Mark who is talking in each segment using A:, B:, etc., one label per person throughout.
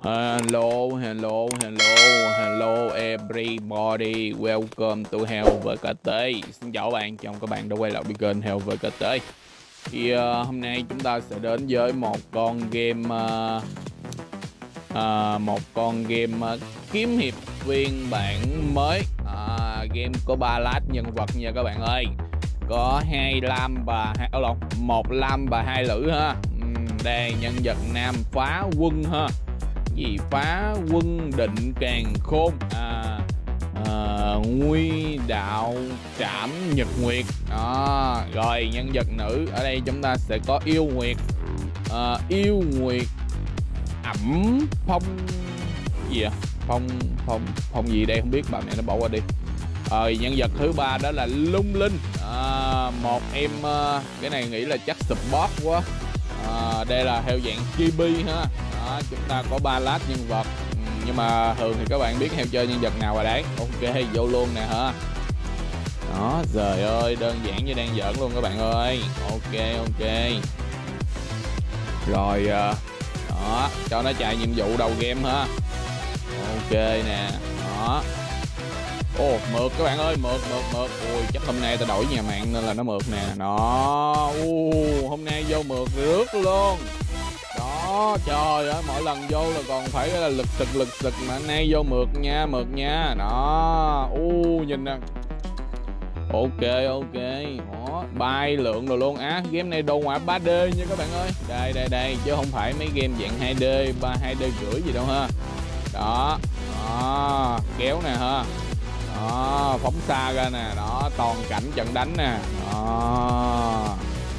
A: Hello everybody, welcome to Hell VKT. Xin chào các bạn, chào các bạn đã quay lại với kênh Hell VKT. Thì hôm nay chúng ta sẽ đến với một con game kiếm hiệp phiên bản mới. Game có 3 lát nhân vật nha các bạn ơi. Có 2 lam và 1 lam và 2 lữ ha. Đây nhân vật nam phá quân ha. Gì phá quân định càng khôn, nguy đạo trảm nhật nguyệt đó. Rồi nhân vật nữ ở đây chúng ta sẽ có yêu nguyệt, yêu nguyệt ẩm phong gì à, phong gì đây không biết, bà mẹ nó bỏ qua đi. Nhân vật thứ ba đó là lung linh, một em cái này nghĩ là chắc support quá. Đây là theo dạng chibi ha. Đó, chúng ta có 3 lát nhân vật, nhưng mà thường thì các bạn biết Heo chơi nhân vật nào rồi đấy. Ok, vô luôn nè hả. Đó, trời ơi, đơn giản như đang giỡn luôn các bạn ơi. Ok. Rồi đó, cho nó chạy nhiệm vụ đầu game ha. Ok nè. Đó. Ồ, mượt các bạn ơi, mượt. Ui, chắc hôm nay ta đổi nhà mạng nên là nó mượt nè. Đó. Hôm nay vô mượt rước luôn. Đó, trời ơi, mỗi lần vô là còn phải là lực sực mà nay vô mượt nha. Đó. Nhìn nè. Ok. Đó, bay lượng rồi luôn á. Game này đồ họa 3D nha các bạn ơi. Đây chứ không phải mấy game dạng 2D, 2D rưỡi gì đâu ha. Đó. Kéo nè ha. Đó, phóng xa ra nè. Đó, toàn cảnh trận đánh nè. Đó.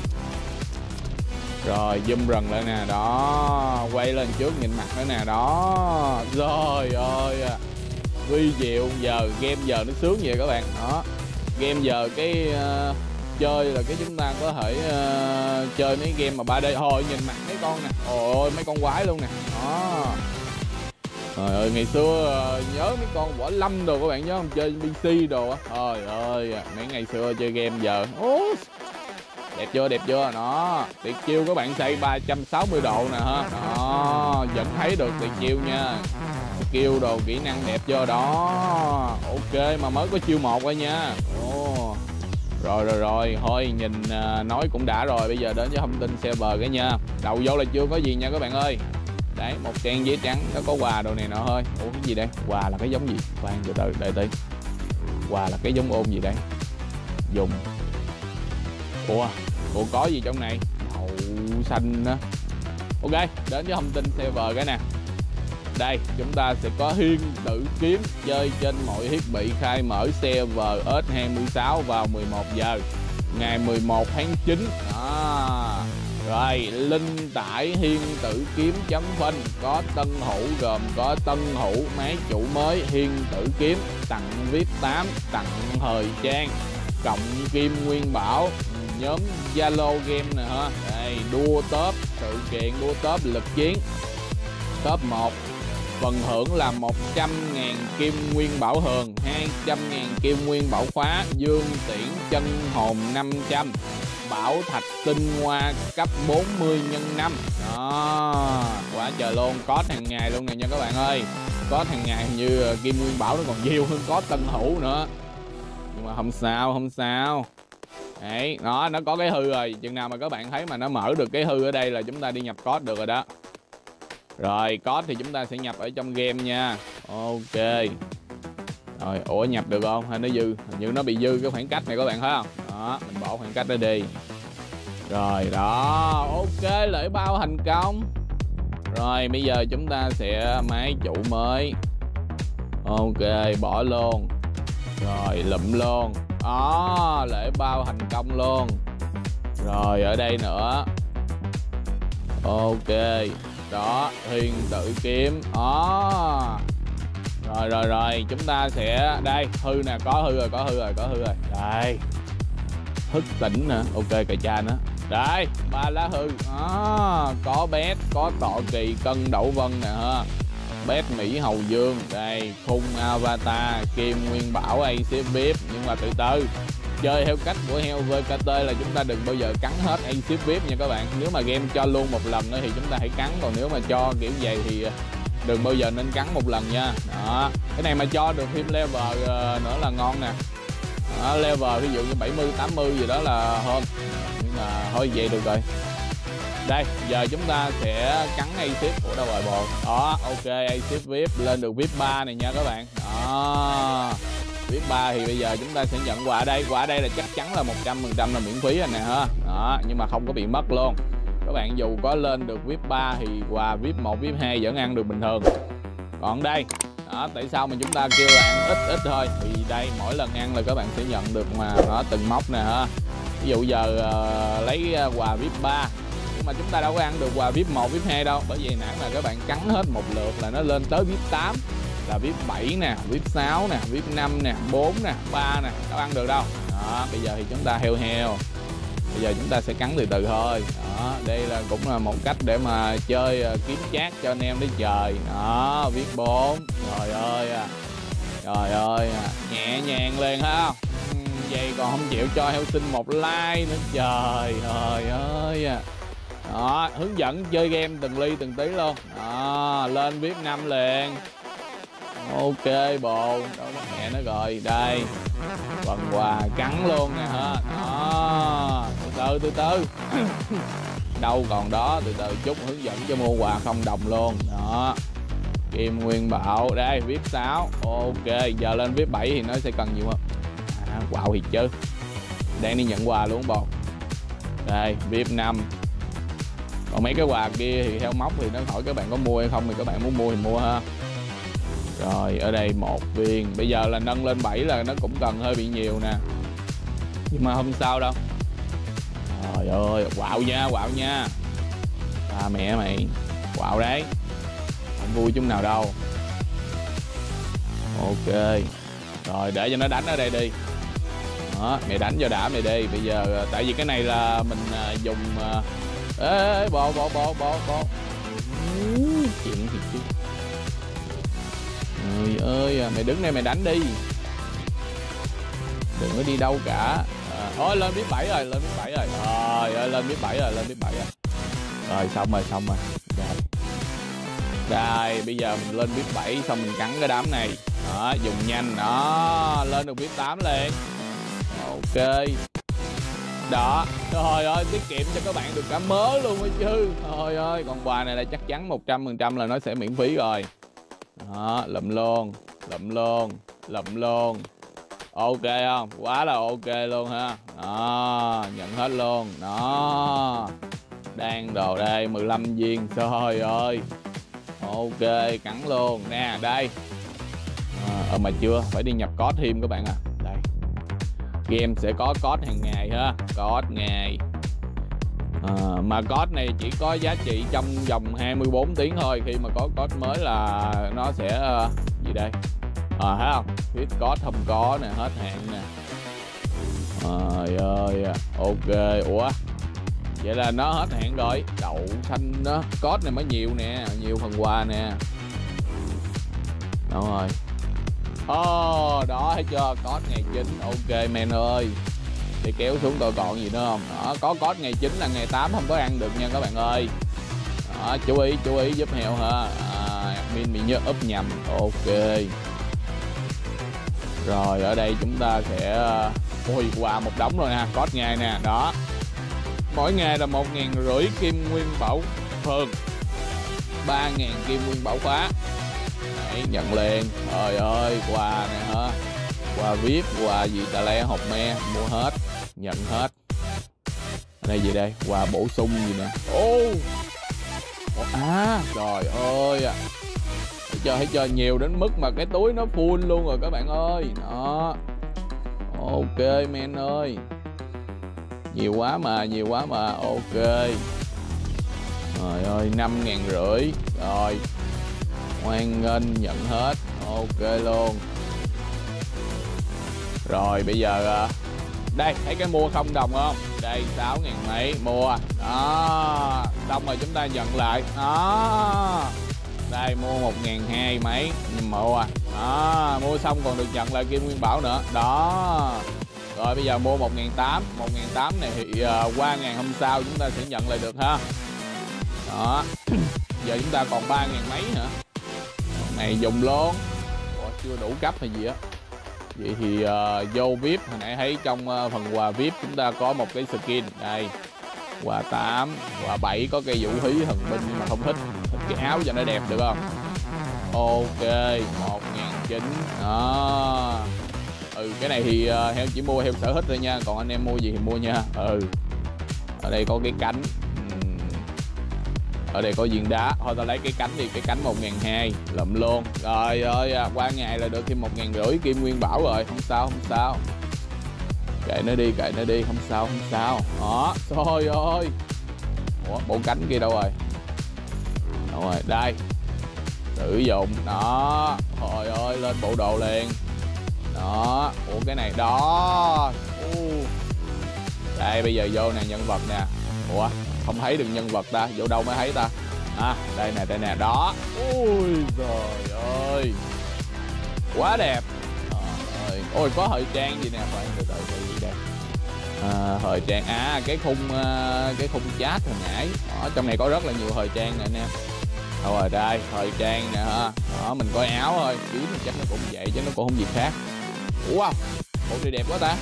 A: Rồi zoom rần lại nè. Đó, quay lên trước nhìn mặt nữa nè. Đó, rồi ơi, vi diệu. Giờ game giờ nó sướng vậy các bạn. Đó, game giờ cái chơi là cái chúng ta có thể chơi mấy game mà 3D. Hồi nhìn mặt mấy con nè, ôi mấy con quái luôn nè. Đó, trời ơi, ngày xưa nhớ mấy con võ lâm đồ các bạn nhớ không, chơi PC đồ á. Trời ơi, mấy ngày xưa chơi game giờ đẹp chưa. Đó, tuyệt chiêu các bạn xây 360 độ nè ha. Đó, vẫn thấy được tuyệt chiêu nha. Skill đồ kỹ năng đẹp chưa. Đó, ok, mà mới có chiêu 1 thôi nha. Rồi thôi nhìn nói cũng đã rồi. Bây giờ đến với thông tin server cái nha. Đầu vô là chưa có gì nha các bạn ơi. Đấy, một trang giấy trắng, nó có quà đồ này nọ thôi. Ủa cái gì đây? Quà là cái giống gì? Khoan từ từ, đợi tí. Quà là cái giống ôn gì đây? Dùng. Ủa có gì trong này? Đậu xanh đó. Ok, đến với thông tin server cái nè. Đây, chúng ta sẽ có Hiên Tử Kiếm chơi trên mọi thiết bị, khai mở server S26 vào 11 giờ ngày 11 tháng 9. Đó. Rồi, linh tải Hiên Tử Kiếm .phân, có tân hữu gồm có tân hữu máy chủ mới Hiên Tử Kiếm, tặng VIP 8, tặng thời trang, cộng kim nguyên bảo, nhóm Zalo game nè ha. Đây, đua top, sự kiện đua top lực chiến top 1, phần hưởng là 100.000 kim nguyên bảo hường, 200.000 kim nguyên bảo khóa, dương tiễn chân hồn 500, bảo thạch tinh hoa cấp 40x5. Đó, quá trời luôn, có hàng ngày luôn nè nha các bạn ơi. Có hàng ngày như kim nguyên bảo nó còn nhiều hơn có tân hữu nữa, nhưng mà không sao. Đấy, nó có cái hư rồi. Chừng nào mà các bạn thấy mà nó mở được cái hư ở đây là chúng ta đi nhập code được rồi đó. Rồi code thì chúng ta sẽ nhập ở trong game nha. Ok. Rồi, ủa nhập được không? Hay nó dư? Hình như nó bị dư cái khoảng cách này các bạn thấy không? Đó, mình bỏ khoảng cách đó đi. Rồi đó, ok, lễ bao thành công. Rồi bây giờ chúng ta sẽ máy chủ mới. Ok, bỏ luôn. Rồi lụm luôn. Đó, lễ bao thành công luôn. Rồi ở đây nữa. Ok. Đó, Hiên Tử Kiếm. Đó. Rồi chúng ta sẽ đây, hư nè, có hư rồi. Đây. Thức tỉnh nè. Ok, cà cha nữa. Đây, 3 lá hư. Đó, có bét, có tọa kỳ cân đậu vân nè ha. Bét Mỹ Hầu Dương. Đây, khung avatar, kim nguyên bảo, AC VIP. Nhưng mà từ từ, chơi theo cách của Heo VKT là chúng ta đừng bao giờ cắn hết AC VIP nha các bạn. Nếu mà game cho luôn một lần thì chúng ta hãy cắn, còn nếu mà cho kiểu vậy thì đừng bao giờ nên cắn một lần nha. Đó, cái này mà cho được thêm level nữa là ngon nè. Đó, level ví dụ như 70 80 gì đó là hơn, nhưng mà thôi vậy được rồi. Đây giờ chúng ta sẽ cắn A-ship. Ủa đâu rồi bồ. Đó, ok, A-ship VIP lên được VIP 3 này nha các bạn. Đó, VIP 3 thì bây giờ chúng ta sẽ nhận quà đây. Quà đây là chắc chắn là 100% là miễn phí rồi nè ha. Đó, nhưng mà không có bị mất luôn. Các bạn dù có lên được VIP 3 thì quà VIP 1, VIP 2 vẫn ăn được bình thường. Còn đây, đó, tại sao mà chúng ta kêu là ăn ít ít thôi, thì đây mỗi lần ăn là các bạn sẽ nhận được mà nó từng mốc nè ha. Ví dụ giờ lấy quà VIP 3, nhưng mà chúng ta đâu có ăn được quà VIP 1, VIP 2 đâu, bởi vì nãy là các bạn cắn hết một lượt là nó lên tới VIP 8, là VIP 7 nè, VIP 6 nè, VIP 5 nè, 4 nè, 3 nè, đâu ăn được đâu. Đó, bây giờ thì chúng ta heo heo. Bây giờ chúng ta sẽ cắn từ từ thôi. Đó, đây là cũng là một cách để mà chơi kiếm chát cho anh em đấy trời. Đó, VIP 4. Trời ơi à. Trời ơi à. Nhẹ nhàng lên ha. Vậy còn không chịu cho heo xin một like nữa. Trời ơi à. Đó, hướng dẫn chơi game từng ly từng tí luôn. Đó, lên VIP 5 liền. Ok bồ, đâu nó mẹ nó rồi. Đây, phần quà cắn luôn nè ha. Đó, từ từ đâu còn đó, từ từ chút hướng dẫn cho mua quà không đồng luôn. Đó, Kim Nguyên Bảo. Đây VIP 6. Ok, giờ lên VIP 7 thì nó sẽ cần nhiều hơn. Wow thì chứ, đang đi nhận quà luôn bồ. Đây VIP 5. Còn mấy cái quà kia thì theo móc thì nó hỏi các bạn có mua hay không, thì các bạn muốn mua thì mua ha. Rồi ở đây 1 viên. Bây giờ là nâng lên 7 là nó cũng cần hơi bị nhiều nè, nhưng mà không sao đâu. Trời ơi, quạo nha. Ba mẹ mày, quạo đấy. Không vui chút nào đâu. Ok. Rồi để cho nó đánh ở đây đi. Đó, mày đánh cho đã mày đi. Bây giờ tại vì cái này là mình dùng ê bộ chuyện gì chứ. Trời ơi, mày đứng đây mày đánh đi, đừng có đi đâu cả. Thôi lên VIP 7 rồi, lên VIP 7 rồi. Trời ơi, lên VIP 7 rồi, lên VIP 7 rồi. Rồi xong rồi. Đây, bây giờ mình lên VIP 7 xong mình cắn cái đám này. Đó, dùng nhanh. Đó, lên được VIP 8 liền. Ok. Đó, trời ơi, tiết kiệm cho các bạn được cả mớ luôn ấy chứ. Trời ơi, còn quà này là chắc chắn 100% là nó sẽ miễn phí rồi. Đó, lụm luôn. Ok không? Quá là ok luôn ha. Đó, nhận hết luôn. Đó, đang đồ đây 15 viên. Trời ơi. Ok, cắn luôn nè. Đây mà chưa, phải đi nhập code thêm các bạn à. Đây, game sẽ có code hàng ngày ha, code ngày. Mà code này chỉ có giá trị trong vòng 24 tiếng thôi. Khi mà có code mới là nó sẽ gì đây, thấy không, viết code không có nè, hết hạn nè. Trời ơi, ok. Ủa, vậy là nó hết hạn rồi. Đậu xanh đó, code này mới nhiều nè, nhiều phần quà nè. Đâu rồi. Đó, thấy chưa, code ngày 9. Ok men ơi, để kéo xuống coi còn gì nữa không. Đó, có code ngày 9 là ngày 8 không có ăn được nha các bạn ơi. Đó, chú ý giúp heo ha. Admin bị nhớ úp nhầm. Ok. Rồi ở đây chúng ta sẽ ui quà một đống rồi nè, code ngày nè. Đó, mỗi ngày là 1.500 kim nguyên bảo thường, 3.000 kim nguyên bảo khóa. Đấy, nhận liền. Trời ơi, quà nè hả, quà VIP, quà gì tà le hộp me, mua hết, nhận hết. Ở đây gì đây, quà bổ sung gì nè. Trời ơi, thấy chưa, nhiều đến mức mà cái túi nó full luôn rồi các bạn ơi. Đó, ok men ơi, nhiều quá mà. Ok. Trời ơi, 5.500. Rồi, hoan nghênh, nhận hết. Ok luôn. Rồi bây giờ đây, thấy cái mua không đồng không? Đây 6.000 mấy mua. Đó, xong rồi chúng ta nhận lại. Đó, đây mua 1.200 mấy nhưng mua. Đó, mua xong còn được nhận lại kim nguyên bảo nữa. Đó. Rồi bây giờ mua 1.800. 1.800 này thì qua ngày hôm sau chúng ta sẽ nhận lại được ha. Đó. Giờ chúng ta còn 3.000 mấy nữa. này dùng luôn. Ủa, chưa đủ cấp hay gì á. Vậy thì vô VIP. Hồi nãy thấy trong phần quà VIP chúng ta có một cái skin đây, quà 8, quà 7 có cây vũ khí thần binh nhưng mà không thích cái áo cho nó đẹp được không? Ok, 1.900 đó. Cái này thì heo chỉ mua theo sở thích thôi nha, còn anh em mua gì thì mua nha. Ở đây có cái cánh, ở đây có viên đá, thôi tao lấy cái cánh đi, cái cánh 1.200 lụm luôn. Rồi ơi, qua ngày là được thêm 1.500 kim nguyên bảo rồi, không sao không sao. Kệ nó đi, không sao không sao. Đó, trời ơi. Ủa, bộ cánh kia đâu rồi? Đâu rồi, đây. Sử dụng, đó. Trời ơi, lên bộ đồ liền. Đó, ủa cái này, đó. Đây, bây giờ vô nè, nhân vật nè. Ủa, không thấy được nhân vật ta, vô đâu mới thấy ta? Đây nè, đó. Ui trời ơi. Quá đẹp. Ôi, có thời trang gì nè, phải từ gì đây? Thời trang, cái khung chat hồi nãy. Đó, trong này có rất là nhiều thời trang nè anh em. Rồi đây, thời trang nè ha. Đó, mình coi áo thôi, kiếm thì chắc nó cũng vậy chứ nó cũng không gì khác. Wow, bộ này đẹp quá ta.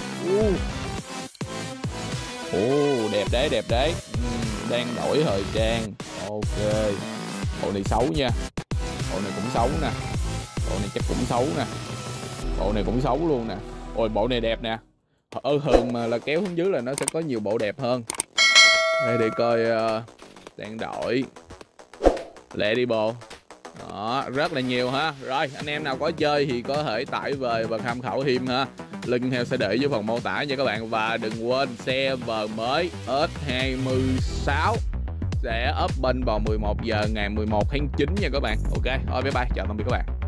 A: Đẹp đấy. Đang đổi thời trang. Ok. Bộ này xấu nha. Bộ này cũng xấu nè. Bộ này chắc cũng xấu nè. Bộ này cũng xấu luôn nè. Ôi, bộ này đẹp nè. Thường mà là kéo xuống dưới là nó sẽ có nhiều bộ đẹp hơn. Đây để coi. Đang đổi lẹ đi bộ. Đó, rất là nhiều ha. Rồi, anh em nào có chơi thì có thể tải về và tham khảo thêm ha. Link Heo sẽ để dưới phần mô tả nha các bạn. Và đừng quên server mới S26 sẽ open vào 11 giờ ngày 11 tháng 9 nha các bạn. Ok, thôi bye bye, chào tạm biệt các bạn.